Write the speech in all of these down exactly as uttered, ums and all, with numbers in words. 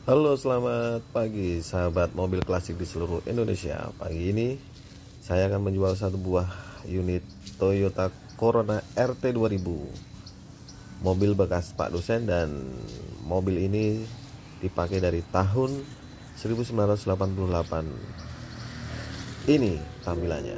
Halo, selamat pagi sahabat mobil klasik di seluruh Indonesia. Pagi ini saya akan menjual satu buah unit Toyota Corona R T dua ribu. Mobil bekas Pak dosen, dan mobil ini dipakai dari tahun seribu sembilan ratus delapan puluh delapan. Ini tampilannya.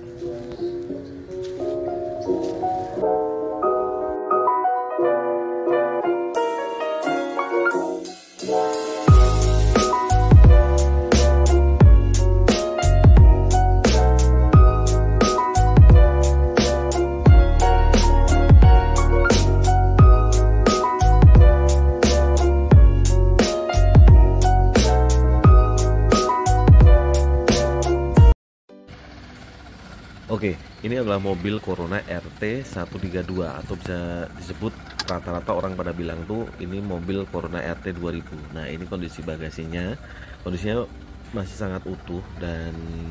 Oke, ini adalah mobil Corona R T seratus tiga puluh dua, atau bisa disebut rata-rata orang pada bilang tuh ini mobil Corona R T dua ribu. Nah, ini kondisi bagasinya. Kondisinya masih sangat utuh, dan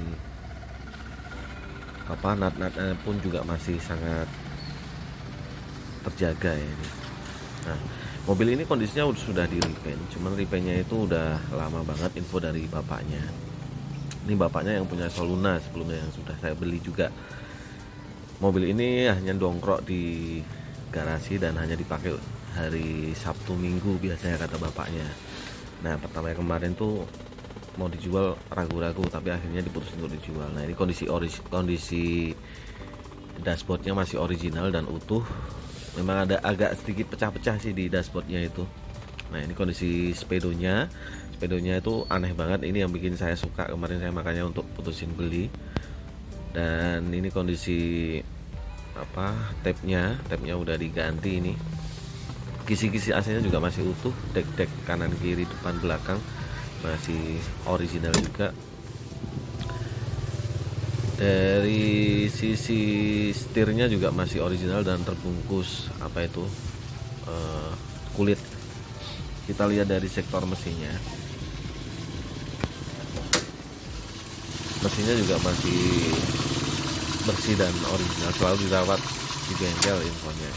apa nat-natnya pun juga masih sangat terjaga ya ini. Nah, mobil ini kondisinya sudah di repaint, cuman repaintnya itu udah lama banget. Info dari bapaknya. Ini bapaknya yang punya Soluna sebelumnya, yang sudah saya beli juga. Mobil ini hanya dongkrok di garasi dan hanya dipakai hari Sabtu Minggu biasanya, kata bapaknya. Nah, pertama yang kemarin tuh mau dijual ragu-ragu, tapi akhirnya diputus untuk dijual. Nah, ini kondisi oris kondisi dashboardnya masih original dan utuh. Memang ada agak sedikit pecah-pecah sih di dashboardnya itu. Nah, ini kondisi speedonya. Speedonya itu aneh banget. Ini yang bikin saya suka kemarin, saya makanya untuk putusin beli. Dan ini kondisi apa tape-nya, tape-nya udah diganti. Ini kisi-kisi A C-nya juga masih utuh. Dek-dek kanan kiri depan belakang masih original juga. Dari sisi setirnya juga masih original dan terbungkus apa itu uh, kulit. Kita lihat dari sektor mesinnya. Mesinnya juga masih bersih dan original, selalu dirawat di bengkel infonya.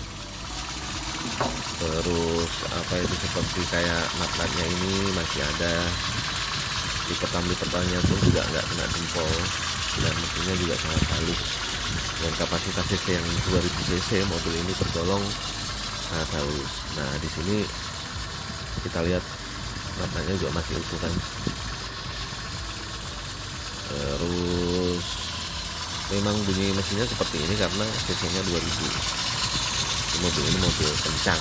Terus apa itu seperti kayak nat-natnya ini masih ada. Di lipetan-lipetannya pun juga nggak kena jempol, dan mesinnya juga sangat halus. Dan kapasitas C C yang dua ribu cc mobil ini tergolong sangat halus. Nah, di sini kita lihat nat-natnya juga masih utuh kan. Terus memang bunyi mesinnya seperti ini karena cc-nya dua ribu. Mobil ini mobil kencang.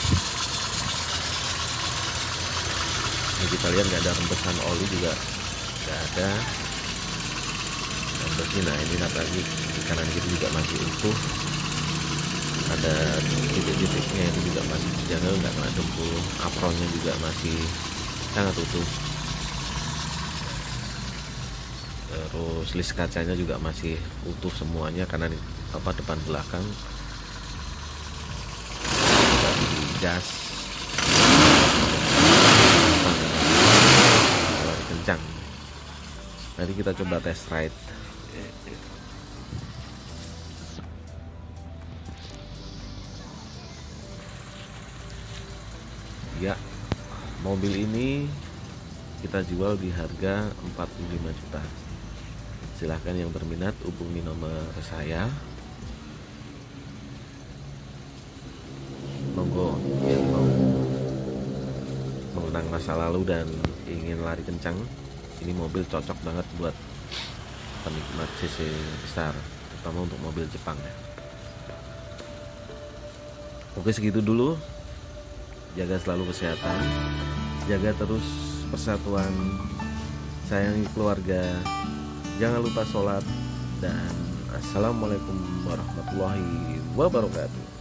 Ini kita lihat nggak ada rembesan oli, juga nggak ada. Dan bersih. Nah, ini lagi di kanan kiri juga masih utuh. Ada titik-titiknya itu juga masih terjaga, nggak kena dempul. Apronnya juga masih sangat utuh. Terus list kacanya juga masih utuh semuanya, kanan apa depan belakang. Gas lari kencang. Nanti kita coba test ride. Ya, mobil ini kita jual di harga empat puluh lima juta. Silahkan yang berminat hubungi nomor saya. Monggo yang mau mengenang masa lalu dan ingin lari kencang, ini mobil cocok banget buat penikmat C C besar, terutama untuk mobil Jepang ya. Oke, segitu dulu. Jaga selalu kesehatan, jaga terus persatuan, sayangi keluarga, jangan lupa sholat, dan assalamualaikum warahmatullahi wabarakatuh.